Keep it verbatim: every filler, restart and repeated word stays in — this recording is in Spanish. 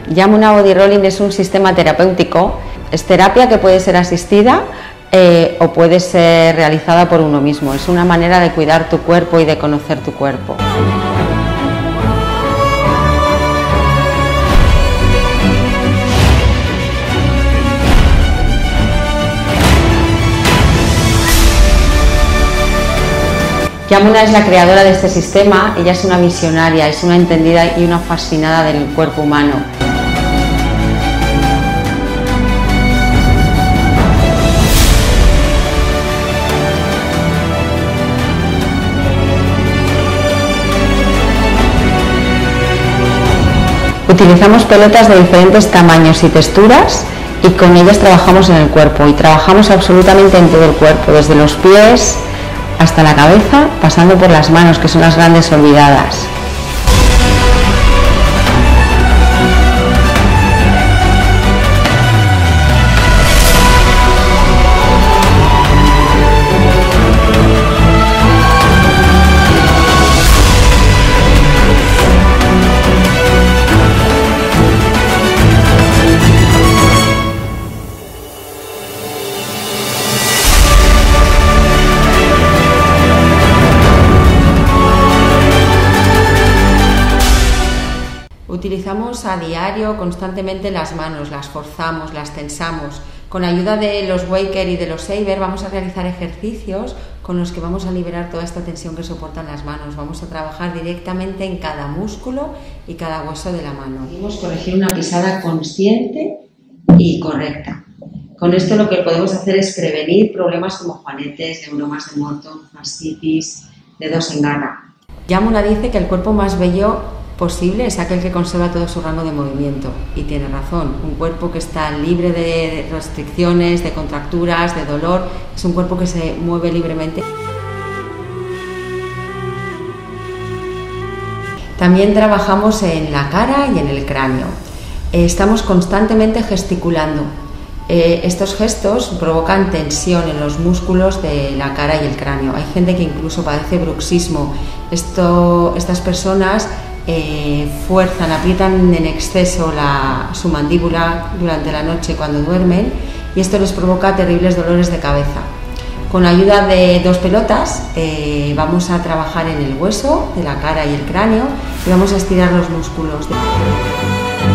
Yamuna Body Rolling es un sistema terapéutico, es terapia que puede ser asistida eh, o puede ser realizada por uno mismo. Es una manera de cuidar tu cuerpo y de conocer tu cuerpo. Yamuna es la creadora de este sistema, ella es una visionaria, es una entendida y una fascinada del cuerpo humano. Utilizamos pelotas de diferentes tamaños y texturas y con ellas trabajamos en el cuerpo y trabajamos absolutamente en todo el cuerpo, desde los pies hasta la cabeza, pasando por las manos, que son las grandes olvidadas. Utilizamos a diario constantemente las manos, las forzamos, las tensamos. Con ayuda de los Waker y de los Saber vamos a realizar ejercicios con los que vamos a liberar toda esta tensión que soportan las manos. Vamos a trabajar directamente en cada músculo y cada hueso de la mano. Podemos corregir una pisada consciente y correcta. Con esto lo que podemos hacer es prevenir problemas como juanetes, neuromas de Morton, fascitis, dedos en garra. Yamuna dice que el cuerpo más bello posible es aquel que conserva todo su rango de movimiento, y tiene razón. Un cuerpo que está libre de restricciones, de contracturas, de dolor, es un cuerpo que se mueve libremente. También trabajamos en la cara y en el cráneo. Estamos constantemente gesticulando. Eh, estos gestos provocan tensión en los músculos de la cara y el cráneo. Hay gente que incluso padece bruxismo. Esto, estas personas Eh, fuerzan, aprietan en exceso la, su mandíbula durante la noche cuando duermen, y esto les provoca terribles dolores de cabeza. Con ayuda de dos pelotas eh, vamos a trabajar en el hueso de la cara y el cráneo y vamos a estirar los músculos. De...